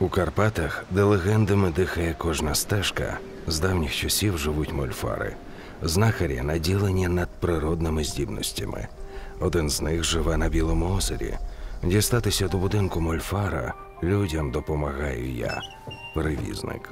У Карпатах, де легендами дихає кожна стежка, з давніх часів живуть мольфари. Знахарі наділені надприродними здібностями. Один з них живе на Білому озері. Дістатися до будинку мольфара людям допомагаю я, перевізник.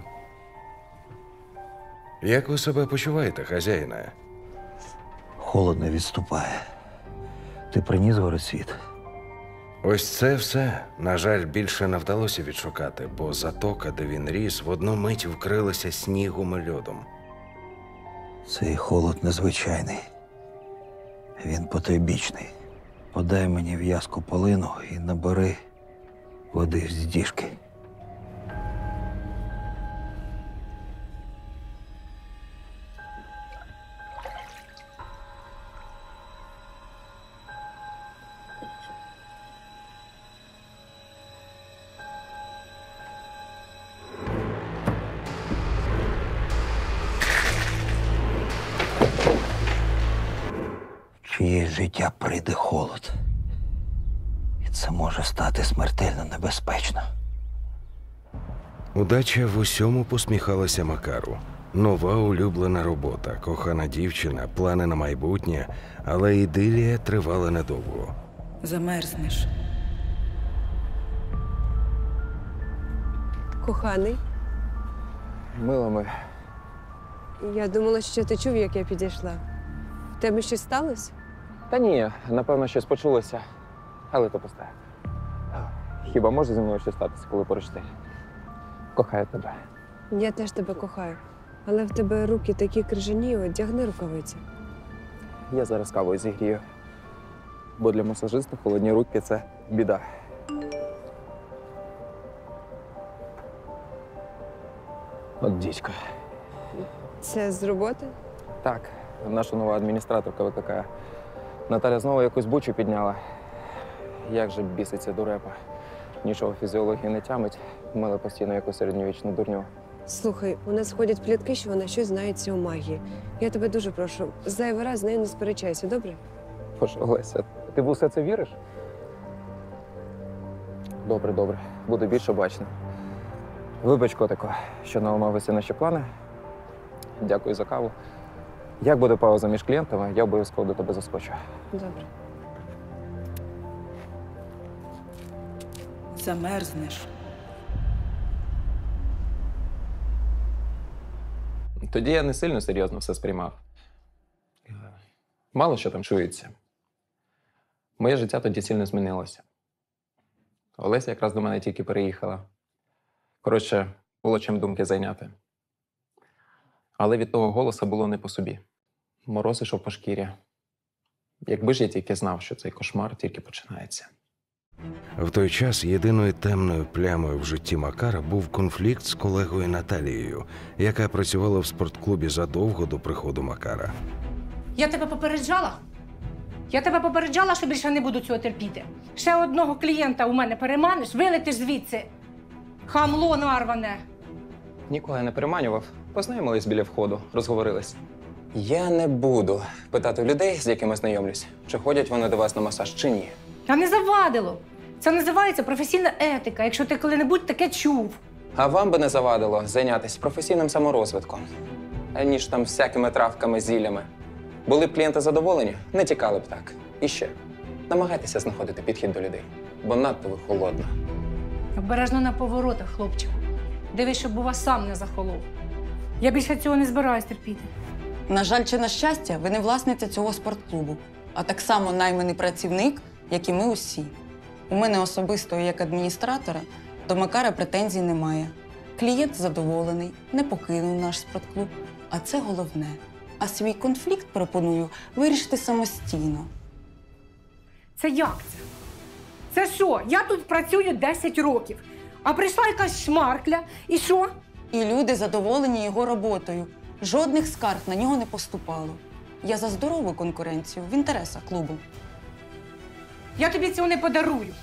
Як ви себе почуваєте, хазяїне? Холод не відступає. Ти приніс горосвіт? Ось це все, на жаль, більше не вдалося відшукати, бо затока, де він ріс, в одну мить вкрилася снігом і льодом. Цей холод незвичайний. Він потойбічний. Подай мені в'язку полину і набери води з діжки. В чиє життя прийде холод. І це може стати смертельно небезпечно. Удача в усьому посміхалася Макару. Нова улюблена робота, кохана дівчина, плани на майбутнє, але ідилія тривала недовго. Замерзнеш. Коханий, Мила ми. я думала, що ти чув, як я підійшла. В тебе щось сталося? Та ні, напевно, щось почулося. Але то пусте. Хіба може зі мною щось статися, коли поруч ти? Кохаю тебе. Я теж тебе кохаю. Але в тебе руки такі крижані, одягни рукавиці. Я зараз кавою зігрію. Бо для масажиста холодні руки – це біда. От дідько. Це з роботи? Так, наша нова адміністраторка викликає. Наталя знову якусь бучу підняла. Як же біситься дурепа. Нічого фізіології не тямить. Мила постійно якусь середньовічну дурню. Слухай, у нас ходять плітки, що вона щось знається у магії. Я тебе дуже прошу, зайвий раз з нею не сперечайся, добре? Боже, Олеся, ти в усе це віриш? Добре, добре. Буду більше бачним. Вибач, котико, що наламав усі наші плани. Дякую за каву. Як буде пауза між клієнтами, я обов'язково до тебе заскочу. Добре. Замерзнеш. Тоді я не сильно серйозно все сприймав. Мало що там чується. Моє життя тоді сильно змінилося. Олеся якраз до мене тільки переїхала. Коротше, було чим думки зайняти. Але від того голоса було не по собі. Мороз ішов по шкірі. Якби ж я тільки знав, що цей кошмар тільки починається. В той час єдиною темною плямою в житті Макара був конфлікт з колегою Наталією, яка працювала в спортклубі задовго до приходу Макара. Я тебе попереджала? Я тебе попереджала, що більше не буду цього терпіти. Ще одного клієнта у мене переманиш, вилетиш звідси. Хамло нарване. Нікого я не переманював. Познайомились біля входу, розговорились. Я не буду питати у людей, з якими знайомлюсь, чи ходять вони до вас на масаж, чи ні. Та не завадило. Це називається професійна етика, якщо ти коли-небудь таке чув. А вам би не завадило зайнятися професійним саморозвитком, ніж там всякими травками, зіллями. Були б клієнти задоволені, не тікали б так. І ще, намагайтеся знаходити підхід до людей, бо надто ви холодна. Обережно на поворотах, хлопчику. Дивись, щоб бува сам не захолов. Я більше цього не збираюсь терпіти. На жаль чи на щастя, ви не власниця цього спортклубу, а так само найманий працівник, як і ми усі. У мене особисто, як адміністратора, до Макара претензій немає. Клієнт задоволений, не покинув наш спортклуб, а це головне. А свій конфлікт пропоную вирішити самостійно. Це як це? Це що? Я тут працюю 10 років, а прийшла якась шмаркля, і що? І люди задоволені його роботою. Жодних скарг на нього не поступало. Я за здорову конкуренцію в інтересах клубу. Я тобі цього не подарую.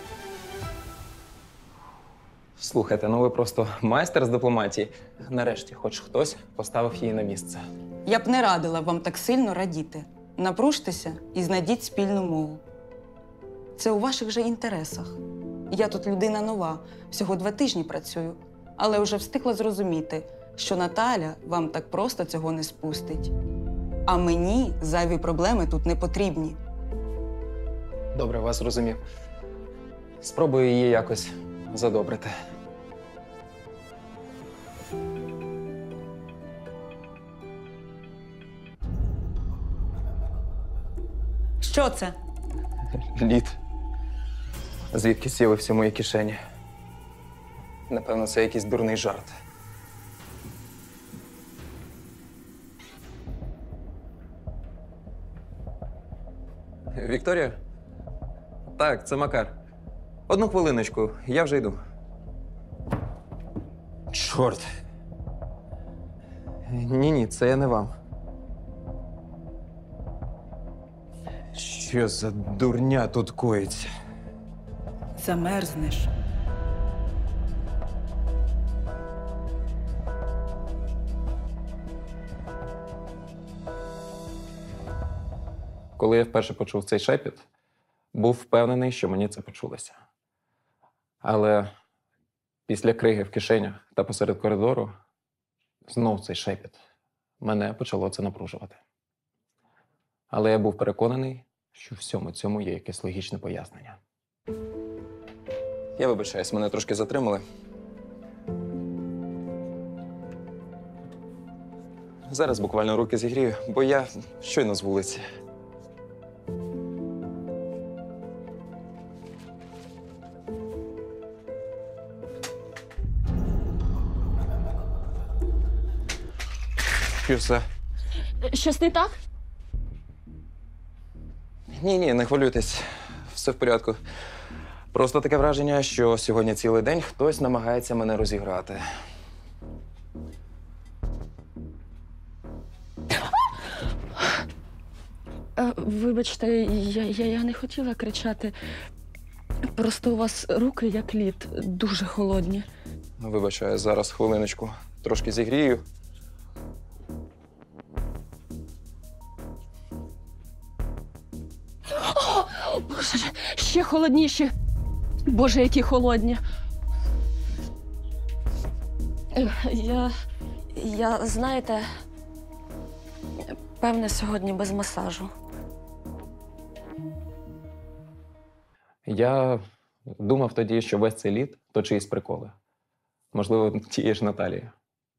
Слухайте, ну ви просто майстер з дипломатії. Нарешті, хоч хтось поставив її на місце. Я б не радила вам так сильно радіти. Напружтеся і знайдіть спільну мову. Це у ваших же інтересах. Я тут людина нова, всього 2 тижні працюю, але вже встигла зрозуміти, що Наталя вам так просто цього не спустить. А мені зайві проблеми тут не потрібні. Добре, вас зрозумів. Спробую її якось задобрити. Що це? Лід. Звідки з'явився в моїй кишені? Напевно, це якийсь дурний жарт. Вікторія? Так, це Макар. 1 хвилиночку, я вже йду. Чорт. Ні, це я не вам. Що за дурня тут коїться? Замерзнеш. Коли я вперше почув цей шепіт, був впевнений, що мені це почулося. Але після криги в кишенях та посеред коридору знов цей шепіт. Мене почало це напружувати. Але я був переконаний, що в всьому цьому є якесь логічне пояснення. Я вибачаюсь, мене трошки затримали. Зараз буквально руки зігрію, бо я щойно з вулиці. Що це? Щось не так? Ні, не хвилюйтесь. Все в порядку. Просто таке враження, що сьогодні цілий день хтось намагається мене розіграти. Вибачте, я не хотіла кричати. Просто у вас руки як лід, дуже холодні. Вибачаю, зараз хвилиночку. Трошки зігрію. Боже, ще холодніші. Боже, які холодні. Я, знаєте, певне, сьогодні без масажу. Я думав тоді, що весь цей лід – то чиїсь приколи. Можливо, тієї ж Наталії.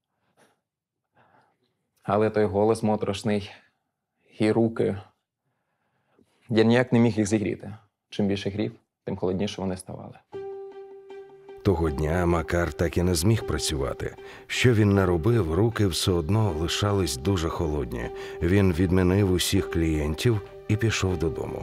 Але той голос моторошний і руки. Я ніяк не міг їх зігріти. Чим більше грів, тим холодніше вони ставали. Того дня Макар так і не зміг працювати. Що він не робив, руки все одно лишались дуже холодні. Він відмінив усіх клієнтів і пішов додому.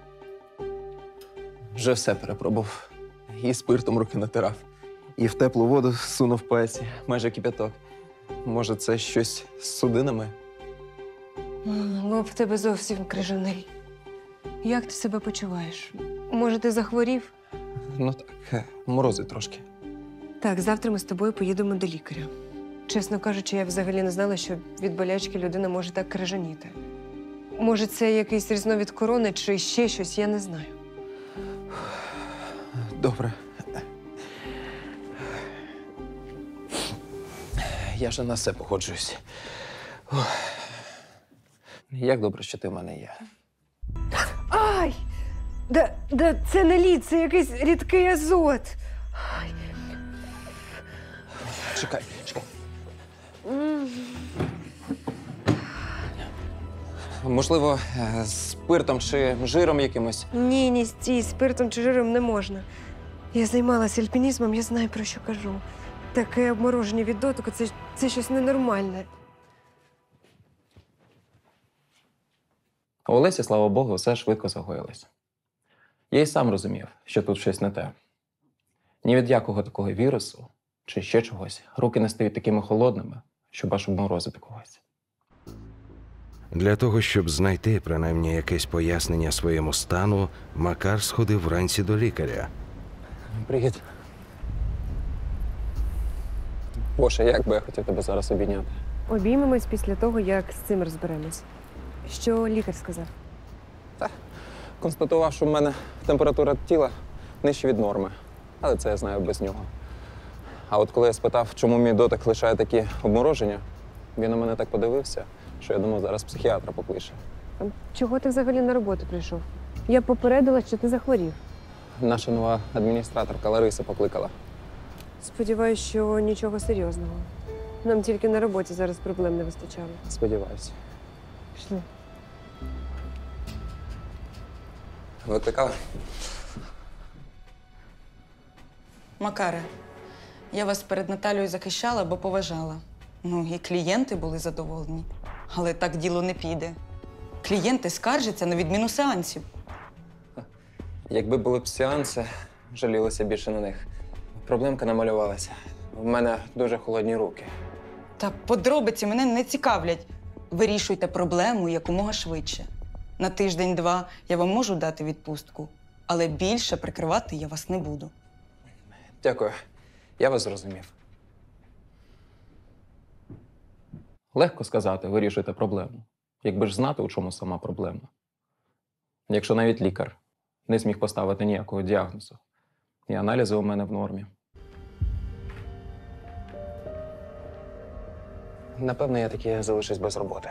Вже все перепробував. І спиртом руки натирав, і в теплу воду сунув пальці, майже кип'яток. Може, це щось з судинами? Лоб в тебе зовсім крижаний. Як ти себе почуваєш? Може, ти захворів? Ну так, морозить трошки. Так, завтра ми з тобою поїдемо до лікаря. Чесно кажучи, я взагалі не знала, що від болячки людина може так крижаніти. Може, це якийсь різновид корони чи ще щось, я не знаю. Добре. Я вже на все погоджуюсь. Як добре, що ти в мене є. Ай! Да це не лід, це якийсь рідкий азот. Ай. Чекай. Можливо, з спиртом чи жиром якимось? Ні, стій, спиртом чи жиром не можна. Я займалася альпінізмом, я знаю, про що кажу. Таке обмороження від дотику – це щось ненормальне. У Олесі, слава Богу, все швидко загоїлося. Я й сам розумів, що тут щось не те. Ні від якого такого вірусу чи ще чогось руки не стають такими холодними, щоб аж обморозити когось. Для того, щоб знайти принаймні якесь пояснення своєму стану, Макар сходив вранці до лікаря. Привіт. Боже, як би я хотів тебе зараз обійняти. Обіймемось після того, як з цим розберемось. Що лікар сказав? Констатував, що в мене температура тіла нижче від норми. Але це я знаю без нього. А от коли я спитав, чому мій дотик лишає такі обмороження, він на мене так подивився, що я думав, зараз психіатра покличе. А чого ти взагалі на роботу прийшов? Я попередила, що ти захворів. Наша нова адміністраторка Лариса покликала. Сподіваюсь, що нічого серйозного. Нам тільки на роботі зараз проблем не вистачало. Сподіваюся. Пішли. Викликали? Макаре, я вас перед Наталією захищала, бо поважала. Ну, і клієнти були задоволені. Але так діло не піде. Клієнти скаржаться на відміну сеансів. Якби були б сеанси, жалілися більше на них. Проблемка намалювалася. У мене дуже холодні руки. Та подробиці мене не цікавлять. Вирішуйте проблему якомога швидше. На тиждень-два я вам можу дати відпустку, але більше прикривати я вас не буду. Дякую. Я вас зрозумів. Легко сказати, вирішуйте проблему. Якби ж знати, у чому сама проблема. Якщо навіть лікар не зміг поставити ніякого діагнозу, і аналізи у мене в нормі. Напевно, я таки залишусь без роботи.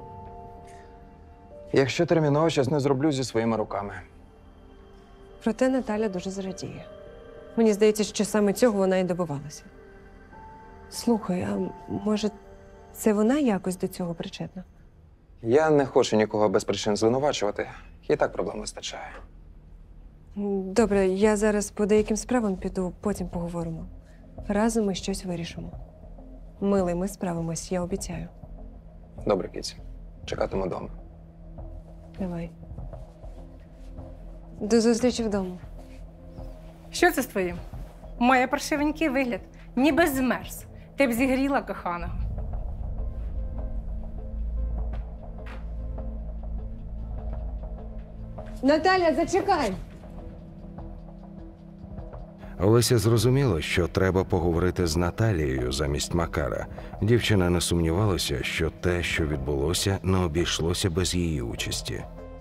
Якщо терміново щось не зроблю зі своїми руками. Проте Наталя дуже зрадіє. Мені здається, що саме цього вона і добивалася. Слухай, а може, це вона якось до цього причетна? Я не хочу нікого без причин звинувачувати. І так проблем вистачає. Добре, я зараз по деяким справам піду, потім поговоримо. Разом ми щось вирішимо. Милий, ми справимось, я обіцяю. Добре, кіць. Чекатиму вдома. Давай. До зустрічі вдома. Що це з твоїм? Має паршивенький вигляд. Ніби змерз. Ти б зігріла коханого. Наталя, зачекай! Олеся зрозуміла, що треба поговорити з Наталією замість Макара. Дівчина не сумнівалася, що те, що відбулося, не обійшлося без її участі.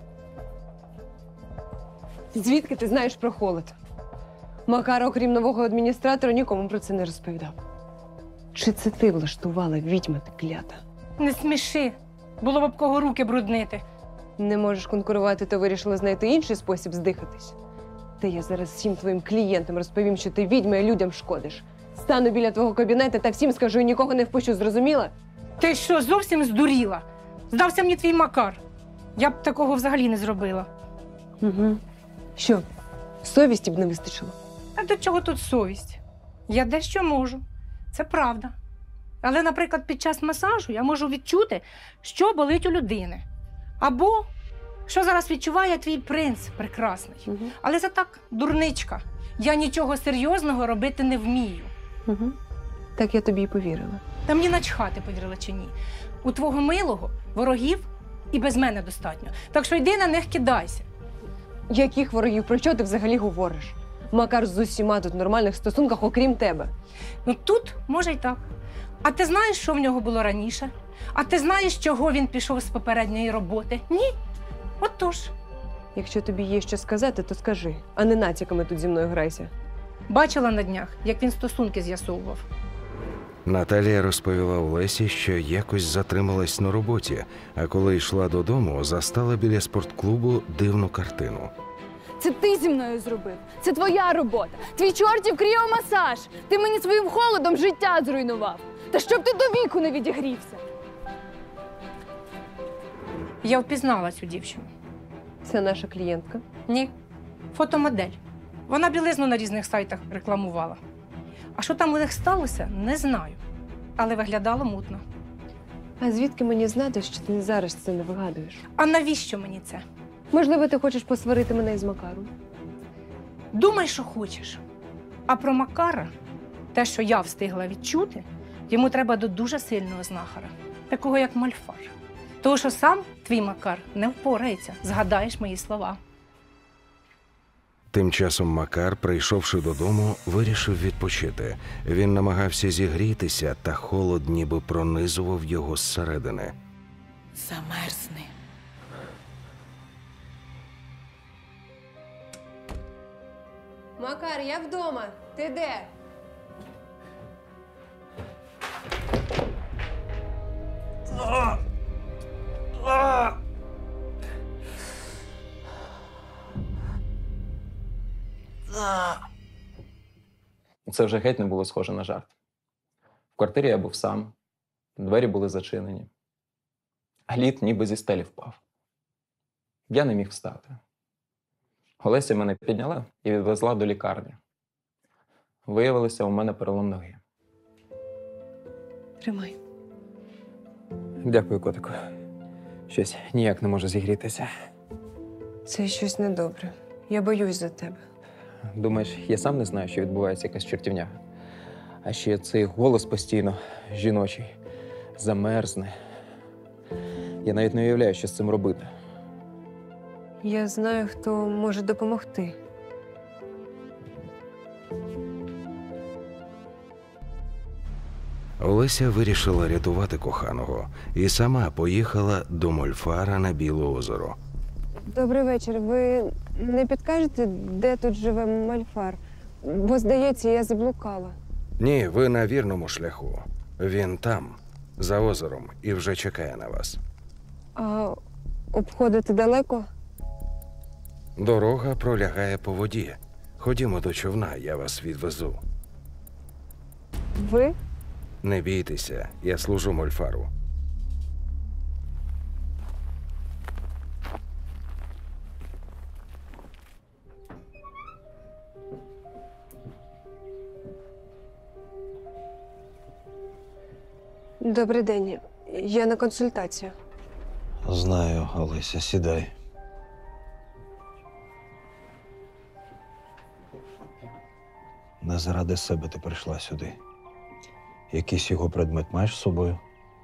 Звідки ти знаєш про холод? Макар, окрім нового адміністратора, нікому про це не розповідав. Чи це ти влаштувала, відьма ти клята? Не сміши. Було б об кого руки бруднити. Не можеш конкурувати, то вирішила знайти інший спосіб здихатись. Та я зараз всім твоїм клієнтам розповім, що ти відьма і людям шкодиш. Стану біля твого кабінету та всім скажу і нікого не впущу, зрозуміла? Ти що, зовсім здуріла? Здався мені твій Макар. Я б такого взагалі не зробила. Угу. Що, совісті б не вистачило? А до чого тут совість? Я дещо можу. Це правда. Але, наприклад, під час масажу я можу відчути, що болить у людини. Або що зараз відчуває твій принц прекрасний. Угу. Але це так, дурничка. Я нічого серйозного робити не вмію. Угу. Так я тобі й повірила. Та мені начхати, повірила чи ні. У твого милого ворогів і без мене достатньо. Так що йди на них кидайся. Яких ворогів? Про що ти взагалі говориш? Макар з усіма тут в нормальних стосунках, окрім тебе. Ну тут, може й так. А ти знаєш, що в нього було раніше? А ти знаєш, чого він пішов з попередньої роботи? Ні? Отож. Якщо тобі є що сказати, то скажи, а не натяками тут зі мною грайся. Бачила на днях, як він стосунки з'ясовував. Наталія розповіла Олесі, що якось затрималась на роботі, а коли йшла додому, застала біля спортклубу дивну картину. Це ти зі мною зробив. Це твоя робота. Твій чортів кріомасаж. Ти мені своїм холодом життя зруйнував. Та щоб ти до віку не відігрівся. Я впізнала цю дівчину. Це наша клієнтка. Ні, фотомодель. Вона білизну на різних сайтах рекламувала. А що там у них сталося, не знаю. Але виглядало мутно. А звідки мені знати, що ти зараз це не вигадуєш? А навіщо мені це? Можливо, ти хочеш посварити мене із Макаром? Думай, що хочеш. А про Макара, те, що я встигла відчути, йому треба до дуже сильного знахара, такого як Мольфар. Тому що сам твій Макар не впорається, згадаєш мої слова. Тим часом Макар, прийшовши додому, вирішив відпочити. Він намагався зігрітися, та холод ніби пронизував його зсередини. Замерзни. Макар, я вдома. Ти де? Це вже геть не було схоже на жарт. В квартирі я був сам, двері були зачинені, а лід ніби зі стелі впав. Я не міг встати. Олеся мене підняла і відвезла до лікарні. Виявилося, у мене перелом ноги. Тримай. Дякую, котику. Щось ніяк не можу зігрітися. Це щось недобре. Я боюсь за тебе. Думаєш, я сам не знаю, що відбувається якась чортівня? А ще цей голос постійно жіночий, замерзне. Я навіть не уявляю, що з цим робити. Я знаю, хто може допомогти. Олеся вирішила рятувати коханого і сама поїхала до Мольфара на Біле озеро. Добрий вечір. Ви не підкажете, де тут живе Мольфар? Бо, здається, я заблукала. Ні, ви на вірному шляху. Він там, за озером, і вже чекає на вас. А обходити далеко? Дорога пролягає по воді. Ходімо до човна, я вас відвезу. Ви? Не бійтеся, я служу Мольфару. Добрий день. Я на консультацію. Знаю, Олеся, сідай. Не заради себе ти прийшла сюди. Якийсь його предмет маєш з собою?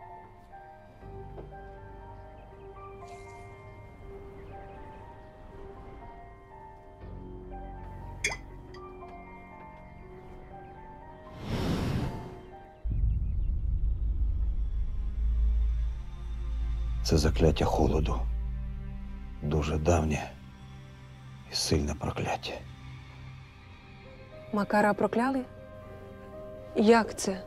Це закляття холоду. Дуже давнє і сильне прокляття. Макара прокляли? Як це?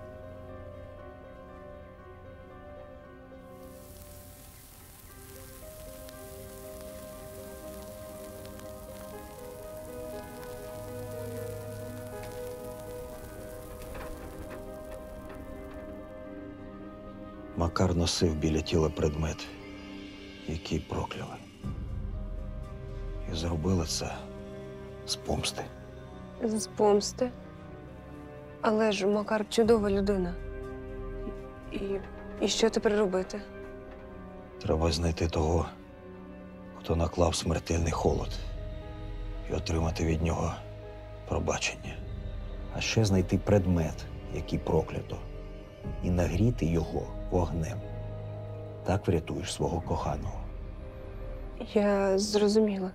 Макар носив біля тіла предмет, який прокляли. І зробили це з помсти. З помсти. Але ж Макар чудова людина. І що тепер робити? Треба знайти того, хто наклав смертельний холод, і отримати від нього пробачення. А ще знайти предмет, який проклято, і нагріти його вогнем. Так врятуєш свого коханого. Я зрозуміла.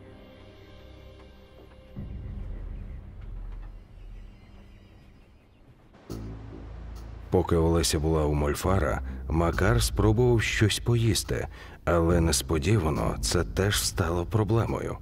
Поки Олеся була у Мольфара, Макар спробував щось поїсти, але несподівано це теж стало проблемою.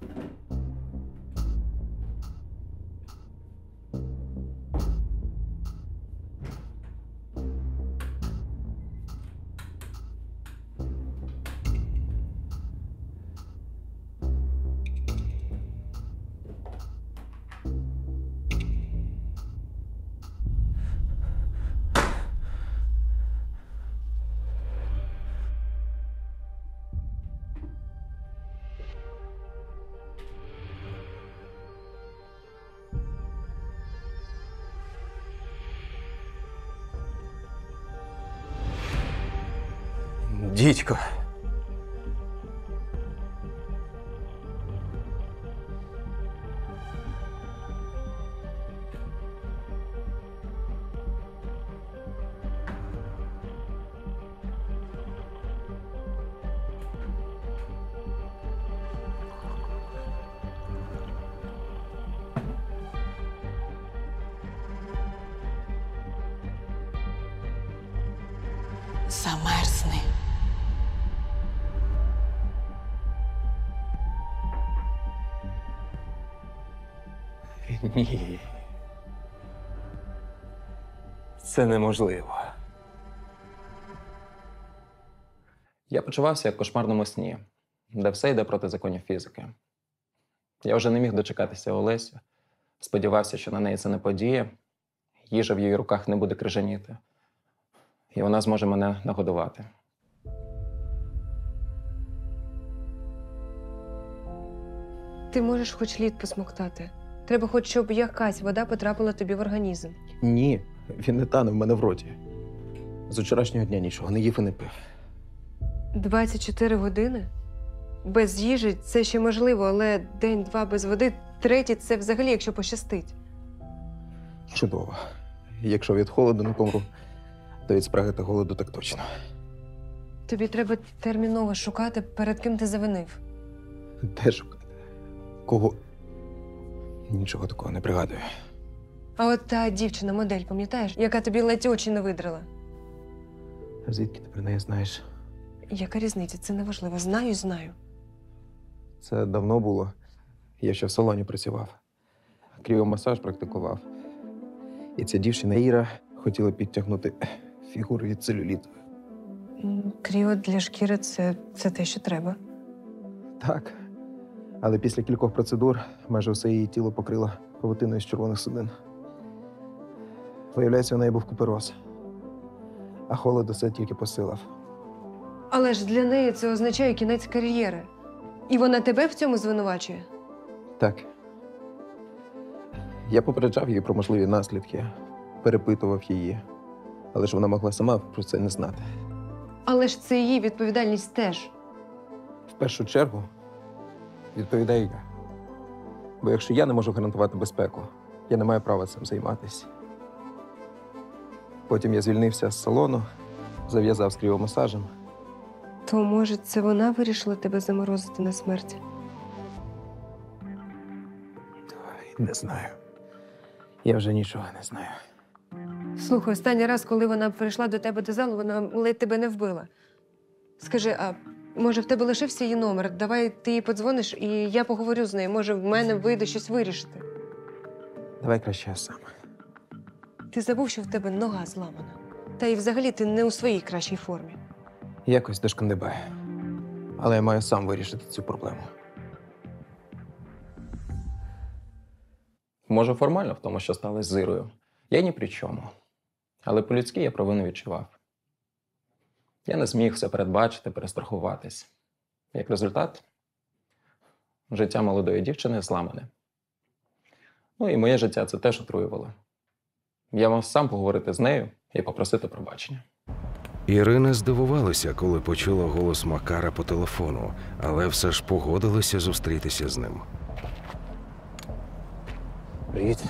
Дідько. Замерзни. Ні. Це неможливо. Я почувався як в кошмарному сні, де все йде проти законів фізики. Я вже не міг дочекатися Олесю, сподівався, що на неї це не подіє, їжа в її руках не буде крижаніти, і вона зможе мене нагодувати. Ти можеш хоч лід посмоктати. Треба хоч, щоб якась вода потрапила тобі в організм. Ні, він не тане в мене в роті. З вчорашнього дня нічого не їв і не пив. 24 години? Без їжі це ще можливо, але день-два без води, третій – це взагалі, якщо пощастить. Чудово. Якщо від холоду не помру, то від спраги та голоду так точно. Тобі треба терміново шукати, перед ким ти завинив. Де шукати? Кого? Нічого такого не пригадую. А от та дівчина-модель, пам'ятаєш, яка тобі ледь очі не видрила? А звідки ти про неї знаєш? Яка різниця? Це неважливо. Знаю, знаю. Це давно було. Я ще в салоні працював. Кріомасаж практикував. І ця дівчина Іра хотіла підтягнути фігуру від целюліту. Кріо для шкіри – це те, що треба. Так. Але після кількох процедур майже все її тіло покрило павутиною з червоних судин. Виявляється, у неї був купероз. А холод усе тільки посилав. Але ж для неї це означає кінець кар'єри. І вона тебе в цьому звинувачує? Так. Я попереджав її про можливі наслідки, перепитував її. Але ж вона могла сама про це не знати. Але ж це її відповідальність теж. В першу чергу відповідаю я. Бо якщо я не можу гарантувати безпеку, я не маю права цим займатися. Потім я звільнився з салону, зав'язав з кріомасажем. То, може, це вона вирішила тебе заморозити на смерть? Не знаю. Я вже нічого не знаю. Слухай, останній раз, коли вона прийшла до тебе до залу, вона ледь тебе не вбила. Скажи, а може в тебе лишився її номер? Давай ти їй подзвониш, і я поговорю з нею. Може, в мене вийде щось вирішити. Давай краще я сам. Ти забув, що в тебе нога зламана. Та й взагалі ти не у своїй кращій формі. Якось дошкандибає. Але я маю сам вирішити цю проблему. Може, формально в тому, що сталося з Ірою. Я ні при чому. Але по-людськи я провину відчував. Я не зміг все передбачити, перестрахуватись. Як результат, життя молодої дівчини зламане. Ну і моє життя це теж отруювало. Я мав сам поговорити з нею і попросити пробачення. Ірина здивувалася, коли почула голос Макара по телефону, але все ж погодилася зустрітися з ним. Привіт.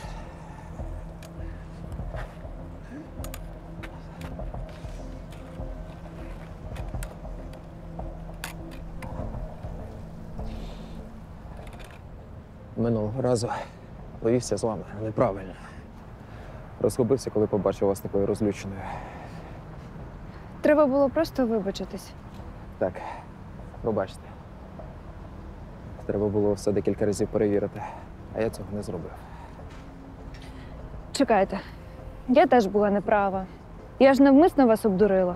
Минулого разу повівся з вами неправильно. Розгубився, коли побачив вас такою розлюченою. Треба було просто вибачитись. Так, пробачте. Треба було все декілька разів перевірити, а я цього не зробив. Чекайте, я теж була неправа. Я ж навмисно вас обдурила.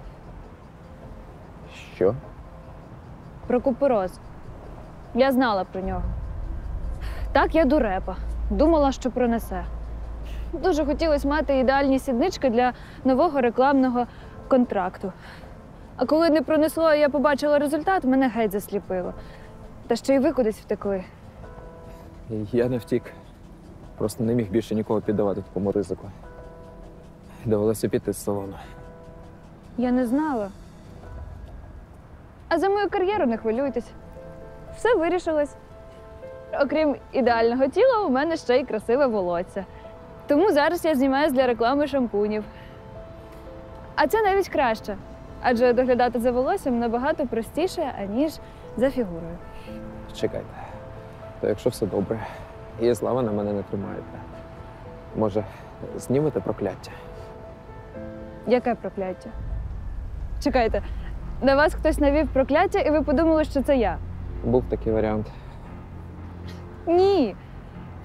Що? Про купероз. Я знала про нього. Так, я дурепа. Думала, що пронесе. Дуже хотілося мати ідеальні сіднички для нового рекламного контракту. А коли не пронесло, і я побачила результат, мене геть засліпило. Та ще й ви кудись втекли. Я не втік. Просто не міг більше нікого піддавати такому ризику. Довелося піти з салону. Я не знала. А за мою кар'єру не хвилюйтесь. Все вирішилось. Окрім ідеального тіла, у мене ще й красиве волосся. Тому зараз я знімаюсь для реклами шампунів. А це навіть краще. Адже доглядати за волоссям набагато простіше, аніж за фігурою. Чекайте. То якщо все добре, і зла ви на мене не тримаєте, може, знімете прокляття? Яке прокляття? Чекайте, на вас хтось навів прокляття, і ви подумали, що це я? Був такий варіант. Ні.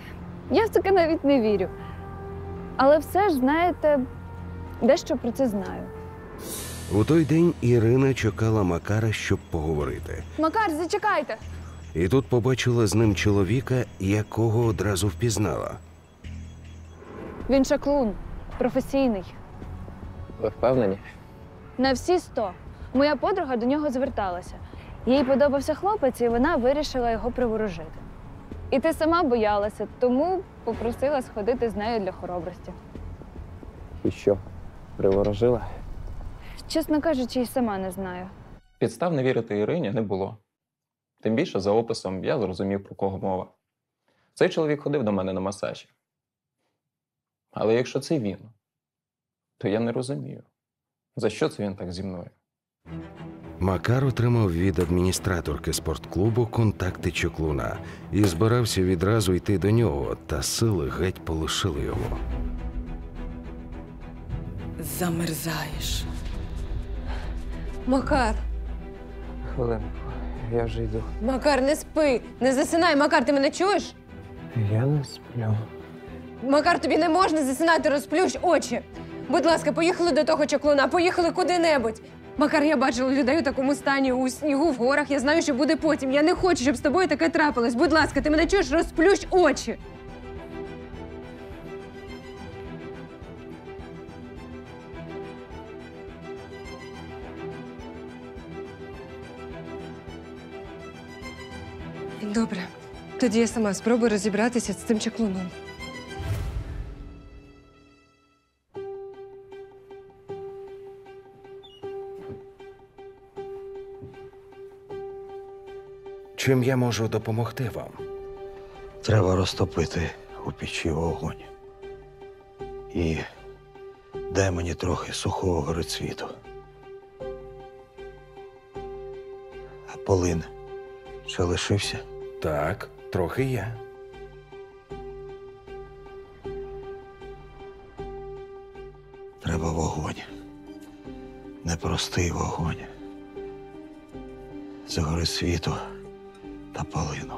Я в таке навіть не вірю. Але все ж, знаєте, дещо про це знаю. У той день Ірина чекала Макара, щоб поговорити. Макар, зачекайте! І тут побачила з ним чоловіка, якого одразу впізнала. Він шаклун, професійний. Ви впевнені? На всі 100. Моя подруга до нього зверталася. Їй подобався хлопець, і вона вирішила його приворожити. І ти сама боялася, тому попросила сходити з нею для хоробрості. І що, приворожила? Чесно кажучи, й сама не знаю. Підстав не вірити Ірині не було. Тим більше за описом я зрозумів, про кого мова. Цей чоловік ходив до мене на масажі. Але якщо це він, то я не розумію, за що це він так зі мною. Макар отримав від адміністраторки спортклубу контакти чаклуна і збирався відразу йти до нього, та сили геть полишили його. Замерзаєш. Макар, Хвилинку, я вже йду. Макар, не спи, не засинай. Макар, ти мене чуєш? Я не сплю. Макар, тобі не можна засинати, розплющ очі. Будь ласка, поїхали до того чаклуна, поїхали куди-небудь. Макар, я бачила людей у такому стані у снігу, в горах. Я знаю, що буде потім. Я не хочу, щоб з тобою таке трапилось. Будь ласка, ти мене чуєш? Розплющ очі. Добре. Тоді я сама спробую розібратися з цим чаклуном. Чим я можу допомогти вам? Треба розтопити у печі вогонь. І дай мені трохи сухого горецвіту. А полин ще лишився? Так, трохи є. Треба вогонь. Непростий вогонь. З горецвіту та полину.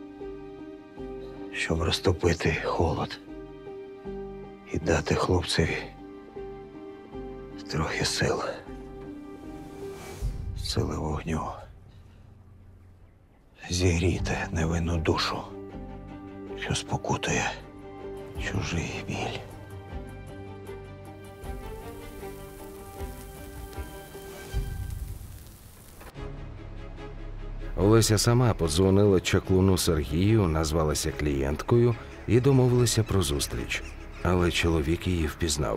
Щоб розтопити холод і дати хлопцеві трохи сил. Сили вогню. Зігрійте невинну душу, що спокутує чужий біль. Олеся сама подзвонила чаклуну Сергію, назвалася клієнткою і домовилася про зустріч. Але чоловік її впізнав.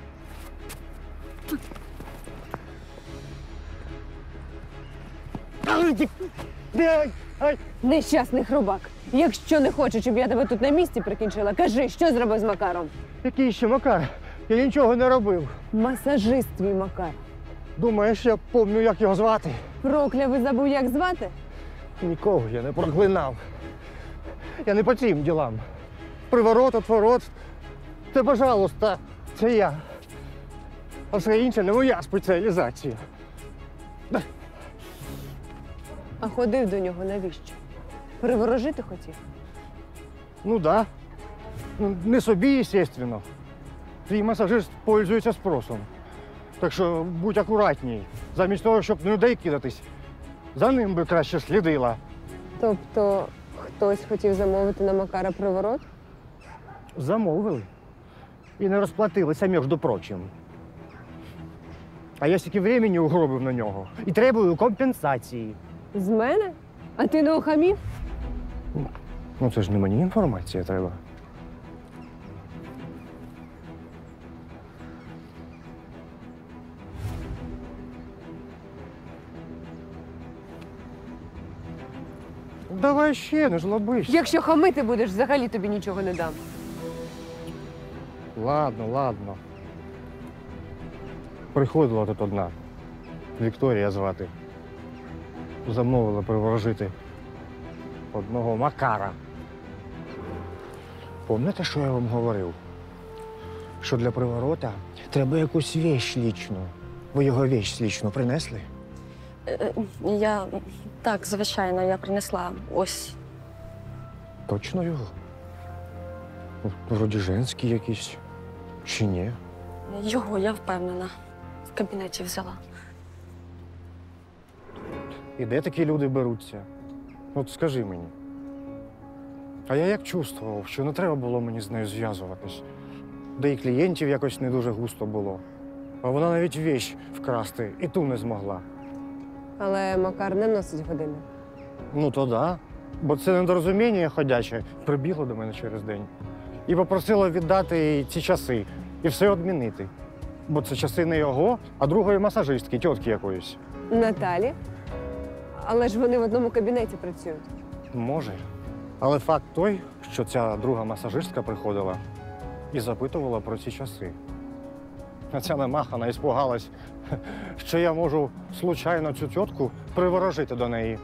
Нещасний хробак. Якщо не хочеш, щоб я тебе тут на місці прикінчила, кажи, що зробив з Макаром? Який ще Макар? Я нічого не робив. Масажист твій Макар. Думаєш, я помню, як його звати? Проклявий забув, як звати? Нікого я не проклинав. Я не по цим ділам. Приворот, отворот. Це, пожалуйста, це я. А все інше не моя спеціалізація. А ходив до нього навіщо? Приворожити хотів? Ну да. Ну, не собі, естественно. Твій масажист пользується спросом. Так що будь акуратній. Замість того, щоб на людей кидатись, за ним би краще слідила. Тобто хтось хотів замовити на Макара приворот? Замовили. І не розплатилися, між прочим. А я стільки времени угробив на нього. І требую компенсації. З мене? А ти не охамів? Ну це ж не мені інформація треба. Давай ще, не жлобись. Якщо хамити будеш, взагалі тобі нічого не дам. Ладно, ладно. Приходила тут одна. Вікторія звати. Замовила приворожити одного Макара. Пам'ятаєте, що я вам говорив? Що для приворота треба якусь вещь лічну. Ви його вещь лічну принесли? Так, звичайно, я принесла ось. Точно його? Вроді женський якийсь. Чи ні? Його, я впевнена, в кабінеті взяла. І де такі люди беруться? От скажи мені. А я як чувствував, що не треба було мені з нею зв'язуватись. Де і клієнтів якось не дуже густо було. А вона навіть вещь вкрасти і ту не змогла. Але Макар не носить години. Ну то да. Бо це недорозуміння ходяче прибігло до мене через день. І попросило віддати їй ці часи і все відмінити. Бо це часи не його, а другої масажистки, тітки якоїсь. Наталі? Але ж вони в одному кабінеті працюють. Може. Але факт той, що ця друга масажистка приходила і запитувала про ці часи. А ця намахана іспугалась, що я можу случайно цю тітку приворожити до неї.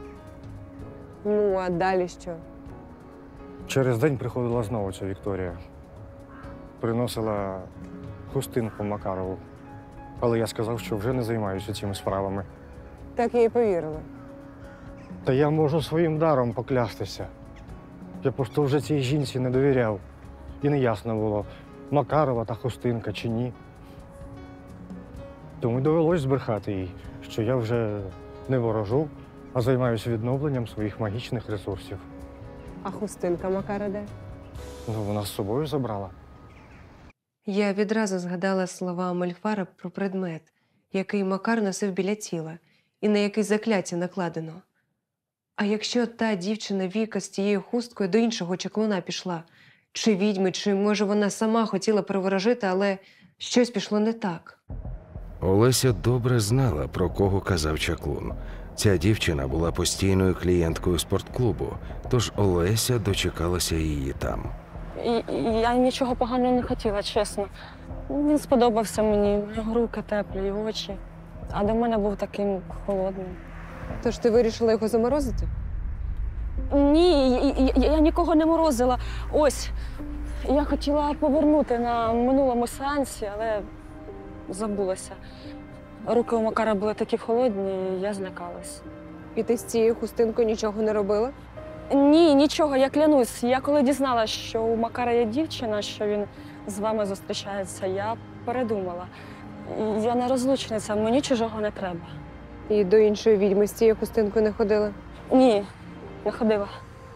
Ну, а далі що? Через день приходила знову ця Вікторія. Приносила хустинку Макарову. Але я сказав, що вже не займаюся цими справами. Так я й повірила. Та я можу своїм даром поклястися. Я просто вже цій жінці не довіряв. І не ясно було, Макарова та хустинка чи ні. Тому й довелось збрехати їй, що я вже не ворожу, а займаюся відновленням своїх магічних ресурсів. А хустинка Макара де? Ну, вона з собою забрала. Я відразу згадала слова Мольфара про предмет, який Макар носив біля тіла, і на який закляття накладено. А якщо та дівчина Віка з тією хусткою до іншого чаклуна пішла, чи відьми, чи, може, вона сама хотіла приворожити, але щось пішло не так. Олеся добре знала, про кого казав чаклун. Ця дівчина була постійною клієнткою спортклубу, тож Олеся дочекалася її там. Я нічого поганого не хотіла, чесно. Він сподобався мені, його руки теплі, і очі. А до мене був таким холодним. Тож ти вирішила його заморозити? Ні, я нікого не морозила. Ось, я хотіла повернути на минулому сеансі, але забулася. Руки у Макара були такі холодні, і я злякалась. І ти з цією хустинкою нічого не робила? Ні, нічого, я клянусь. Я коли дізналася, що у Макара є дівчина, що він з вами зустрічається, я передумала. Я не розлучниця, мені чужого не треба. І до іншої відьми з цією хустинкою не ходила? Ні, не ходила.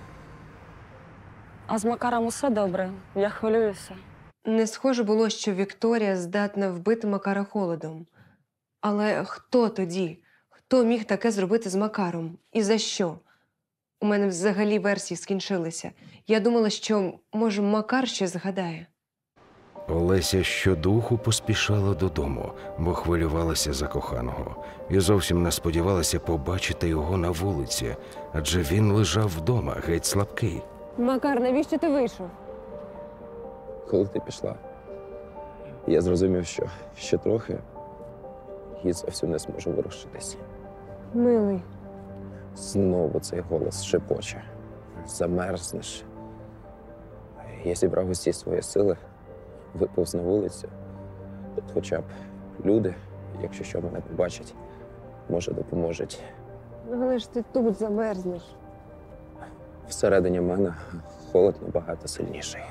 А з Макаром усе добре, я хвилююся. Не схоже було, що Вікторія здатна вбити Макара холодом. Але хто тоді? Хто міг таке зробити з Макаром? І за що? У мене взагалі версії скінчилися. Я думала, що, може, Макар щось згадає. Олеся щодуху поспішала додому, бо хвилювалася за коханого. І зовсім не сподівалася побачити його на вулиці, адже він лежав вдома, геть слабкий. Макар, навіщо ти вийшов? Коли ти пішла, я зрозумів, що ще трохи і зовсім не зможу ворушитись. Милий. Знову цей голос шепоче. Замерзнеш. Я зібрав усі свої сили, виповз на вулицю. Тут хоча б люди, якщо що мене побачать, може, допоможуть. Але ж ти тут замерзнеш. Всередині мене холод набагато сильніший.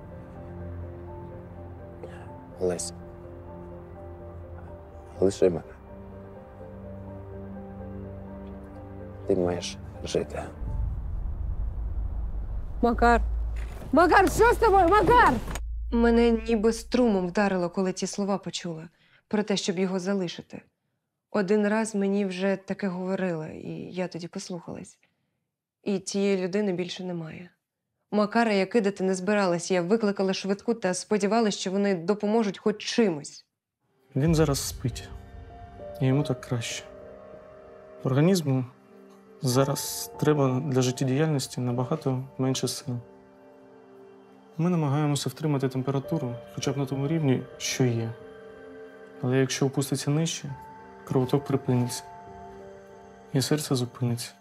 Олесь, лиши мене. Ти маєш жити. Макар! Макар, що з тобою, Макар? Мене ніби струмом вдарило, коли ті слова почула, про те, щоб його залишити. Один раз мені вже таке говорила, і я тоді послухалась. І тієї людини більше немає. Макара я кидати не збиралась, я викликала швидку та сподівалася, що вони допоможуть хоч чимось. Він зараз спить, і йому так краще. Організму зараз треба для життєдіяльності набагато менше сил. Ми намагаємося втримати температуру хоча б на тому рівні, що є. Але якщо опуститься нижче, кровоток припиниться, і серце зупиниться.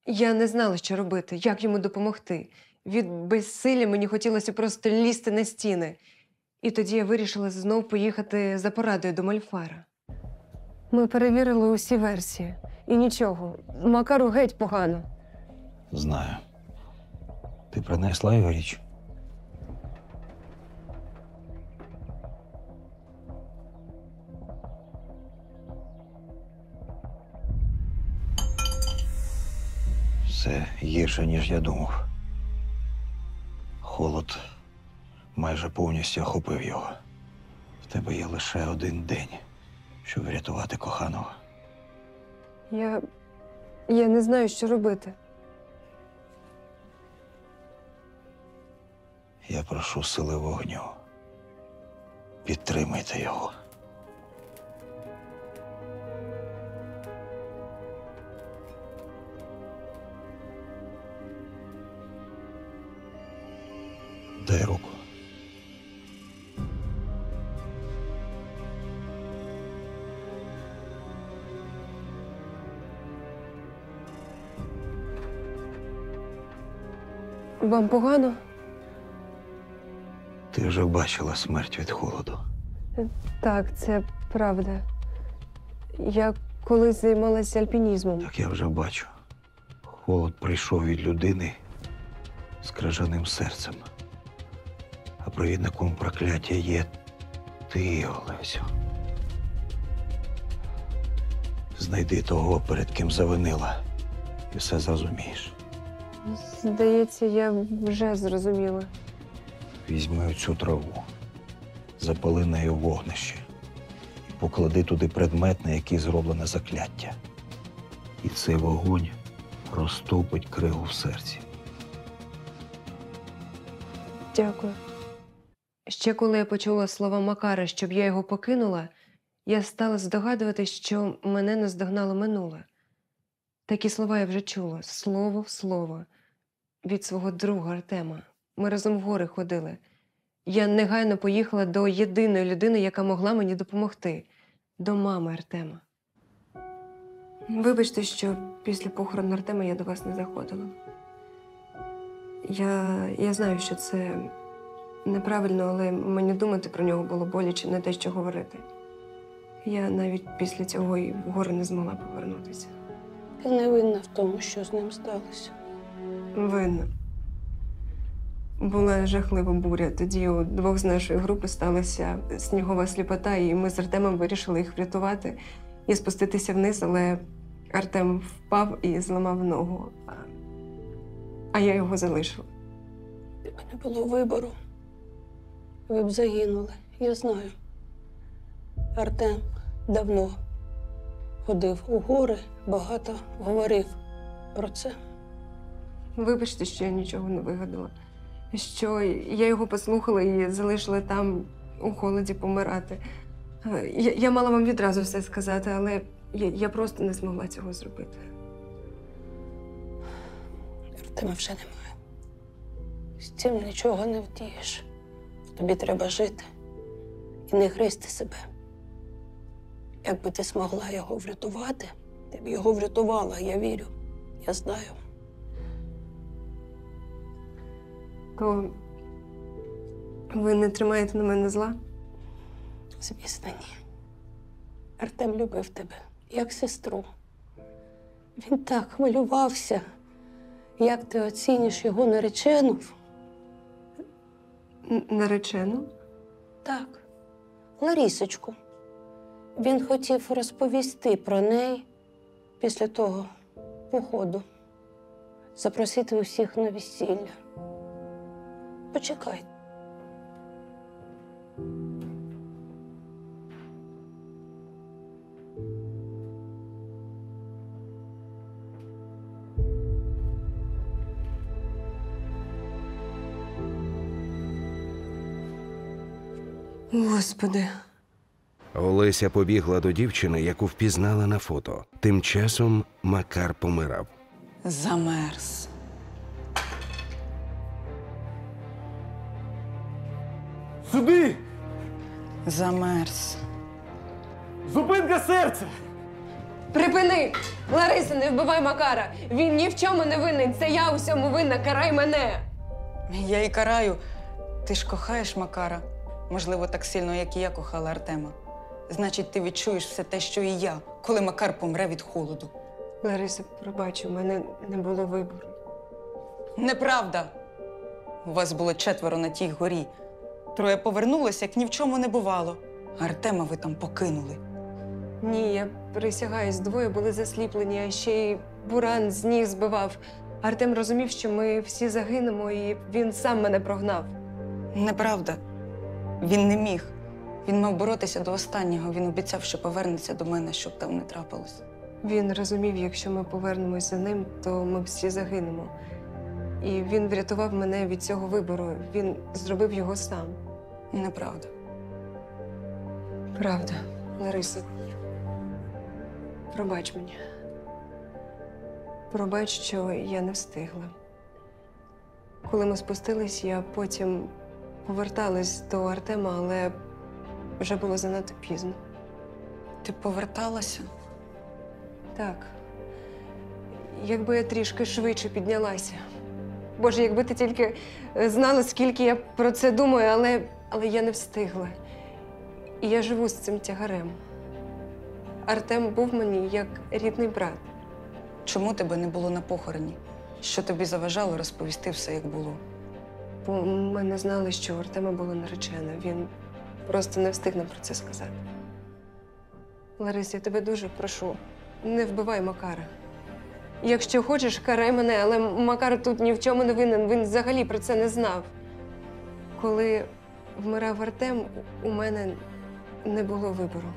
Я не знала, що робити, як йому допомогти. Від безсилля мені хотілося просто лізти на стіни. І тоді я вирішила знов поїхати за порадою до Мольфара. Ми перевірили усі версії. І нічого. Макару геть погано. Знаю. Ти принесла його річ? Все гірше, ніж я думав. Холод майже повністю охопив його. В тебе є лише один день, щоб врятувати коханого. Я не знаю, що робити. Я прошу сили вогню. Підтримайте його. Дай руку. Вам погано? Ти вже бачила смерть від холоду. Так, це правда. Я колись займалася альпінізмом. Так я вже бачу. Холод прийшов від людини з крижаним серцем. А провідником прокляття є ти, Олесю. Знайди того, перед ким завинила, і все зрозумієш. Здається, я вже зрозуміла. Візьми оцю траву, запали нею вогнище і поклади туди предмет, на який зроблене закляття. І цей вогонь розтопить кригу в серці. Дякую. Ще коли я почула слова Макара, щоб я його покинула, я стала здогадуватись, що мене наздогнало минуле. Такі слова я вже чула, слово в слово, від свого друга Артема. Ми разом в гори ходили. Я негайно поїхала до єдиної людини, яка могла мені допомогти – до мами Артема. Вибачте, що після похорону Артема я до вас не заходила. Я знаю, що це неправильно, але мені думати про нього було боляче, не те, що говорити. Я навіть після цього і в гори не змогла повернутися. Ти не винна в тому, що з ним сталося. Винна. Була жахлива буря. Тоді у двох з нашої групи сталася снігова сліпота, і ми з Артемом вирішили їх врятувати і спуститися вниз, але Артем впав і зламав ногу, а я його залишила. Тебе не було вибору. Ви б загинули, я знаю. Артем давно ходив у гори, багато говорив про це. Вибачте, що я нічого не вигадала. Що я його послухала і залишила там у холоді помирати. Я мала вам відразу все сказати, але я просто не змогла цього зробити. Артема вже немає. З цим нічого не вдієш. Тобі треба жити і не гризти себе. Якби ти змогла його врятувати, ти б його врятувала, я вірю, я знаю. То ви не тримаєте на мене зла? Звісно, ні. Артем любив тебе, як сестру. Він так хвилювався. Як ти оціниш його наречену? Наречену? Так, Ларісочку. Він хотів розповісти про неї після того походу. Запросити усіх на весілля. Почекай. Господи. Олеся побігла до дівчини, яку впізнала на фото. Тим часом Макар помирав. Замерз. Сюди! Замерз. Зупинка серця! Припини! Лариса, не вбивай Макара! Він ні в чому не винен, це я у всьому винна, карай мене! Я і караю. Ти ж кохаєш Макара. Можливо, так сильно, як і я кохала Артема. Значить, ти відчуєш все те, що і я, коли Макар помре від холоду. Лариса, пробач, у мене не було вибору. Неправда. У вас було 4 на тій горі. 3 повернулися, як ні в чому не бувало. А Артема ви там покинули. Ні, я присягаюсь, 2 були засліплені, а ще й буран з ніг збивав. Артем розумів, що ми всі загинемо, і він сам мене прогнав. Неправда. Він не міг. Він мав боротися до останнього. Він обіцяв, що повернеться до мене, щоб там не трапилось. Він розумів, якщо ми повернемось за ним, то ми всі загинемо. І він врятував мене від цього вибору. Він зробив його сам. Неправда. Правда, Лариса. Пробач мені. Пробач, що я не встигла. Коли ми спустились, я потім поверталась до Артема, але вже було занадто пізно. Ти поверталася? Так. Якби я трішки швидше піднялася. Боже, якби ти тільки знала, скільки я про це думаю, але я не встигла. І я живу з цим тягарем. Артем був мені як рідний брат. Чому тебе не було на похороні? Що тобі заважало розповісти все, як було? Бо ми не знали, що у Артема була наречена. Він просто не встиг нам про це сказати. Ларис, я тебе дуже прошу, не вбивай Макара. Якщо хочеш, карай мене, але Макар тут ні в чому не винен. Він взагалі про це не знав. Коли вмирав Артем, у мене не було вибору.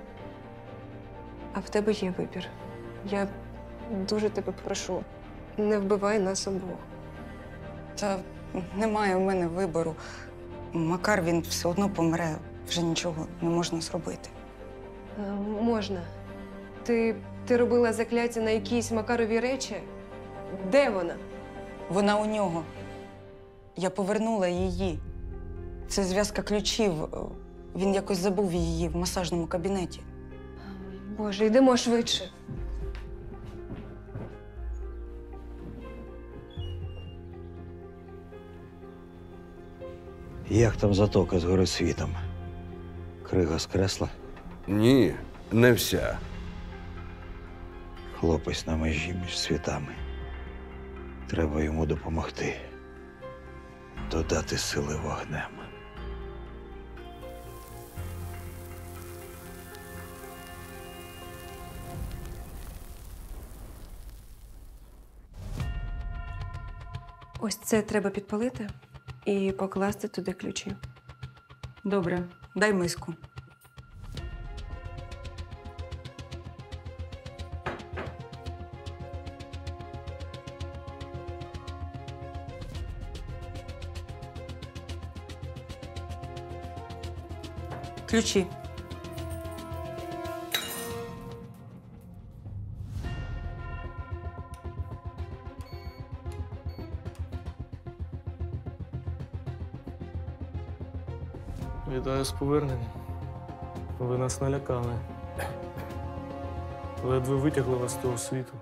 А в тебе є вибір. Я дуже тебе прошу, не вбивай нас обох. Та немає у мене вибору. Макар, він все одно помре. Вже нічого не можна зробити. Можна. Ти робила закляття на якісь Макарові речі? Де вона? Вона у нього. Я повернула її. Це зв'язка ключів. Він якось забув її в масажному кабінеті. Боже, йдемо швидше. Як там затока з гори світом? Крига скресла? Ні, не вся. Хлопець на межі між світами. Треба йому допомогти. Додати сили вогнем. Ось це треба підпалити і покласти туди ключі. Добре, дай миску. Ключі. Вітаю з поверненням. Ви нас налякали. Ледве витягли вас з того світу.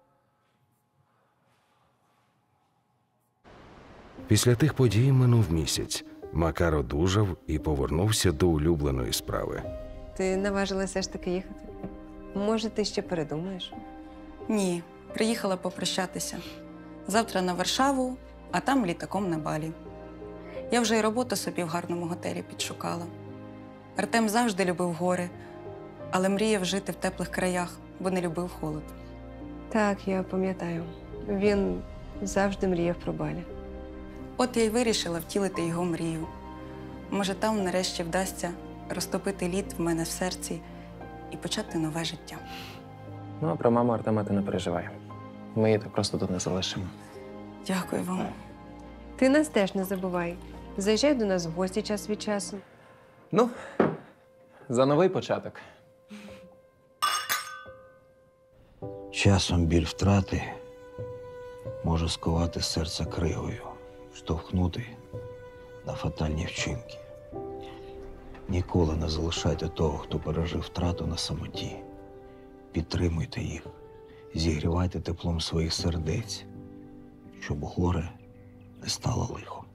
Після тих подій минув місяць. Макар одужав і повернувся до улюбленої справи. Ти наважилася ж таки їхати? Може, ти ще передумаєш? Ні, приїхала попрощатися. Завтра на Варшаву, а там літаком на Балі. Я вже й роботу собі в гарному готелі підшукала. Артем завжди любив гори, але мріяв жити в теплих краях, бо не любив холод. Так, я пам'ятаю. Він завжди мріяв про Балі. От я й вирішила втілити його мрію. Може, там нарешті вдасться розтопити лід в мене в серці і почати нове життя. Ну, а про маму Артема ти не переживай. Ми її так просто тут не залишимо. Дякую вам. Ти нас теж не забувай. Заїжджай до нас в гості час від часу. Ну, за новий початок. Часом біль втрати може сковати серце кригою, штовхнути на фатальні вчинки. Ніколи не залишайте того, хто пережив втрату на самоті. підтримуйте їх, зігрівайте теплом своїх сердець, щоб горе не стало лихом.